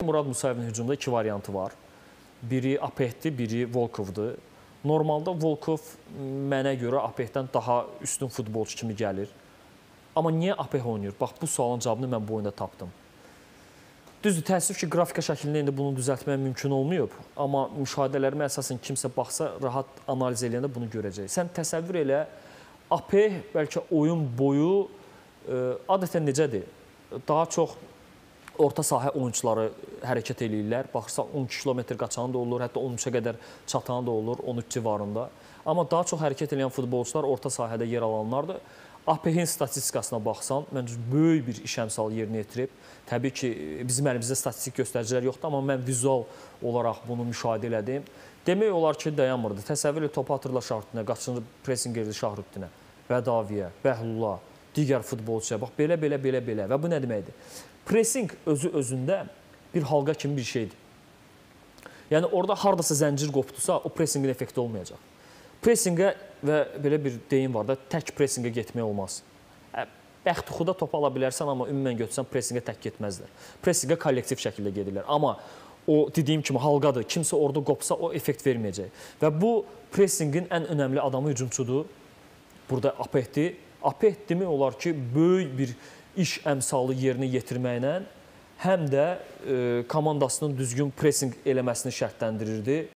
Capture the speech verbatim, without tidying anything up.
Murad Musayevin hücumda iki variantı var. Biri Apehdir, biri Volkovdur. Normalda Volkov mənə görə Apehdən daha üstün futbolçu kimi gəlir. Amma niyə Apeh oynayır? Bax, bu sualın cavabını mən bu oyunda tapdım. Düzdür, təəssüf ki, qrafika şəklində indi bunu düzəltmək mümkün olmayıb. Amma müşahidələrimə əsasən kimsə baxsa, rahat analiz eləyəndə bunu görəcək. Sən təsəvvür elə, Apeh bəlkə oyun boyu ə, adətən necədir? Daha çox orta sahə oyunçuları hərəkət eləyirlər. Baxırsan on iki kilometr qaçan da olur, hətta on üçə qədər çatan da olur, on üç civarında. Amma daha çox hərəkət edən futbolçular orta sahədə yer alanlardır. Apehin statistikasına baxsan, məncə böyük bir iş əmsalı yerinə yetirib. Təbii ki, bizim əlimizdə statistik göstəricilər yoxdur, amma mən vizual olaraq bunu müşahidə elədim. Demək olar ki, dayanmırdı. Təsəvvür et, topu atırlar Şahrutdinə, qaçınır pressing edir Şahrutdinə, Bədaviyə, Bəhlula, digər futbolçuya. Bax, belə, belə, belə, belə. Və bu nə deməkdir? Pressing özü özündə bir halqa kimi bir şeydir. Yəni, orada haradasa zəncir qopdusa, o pressingin effekti olmayacaq. Pressingə və belə bir deyim var da, tək pressingə getmək olmaz. Bəxtixuda top ala bilərsən, amma ümumən götürsən, pressingə tək getməzlər. Pressingə kollektiv şəkildə gedirlər. Amma o dediyim kimi halqadır. Kimsə orada qopsa, o effekt verməyəcək. Və bu pressingin ən önəmli adamı hücumçudur. Burada Apehdir. Apeh demək olar ki, böyük bir iş əmsalı yerinə yetirməklə həm də e, komandasının düzgün pressing eləməsini şərtləndirirdi.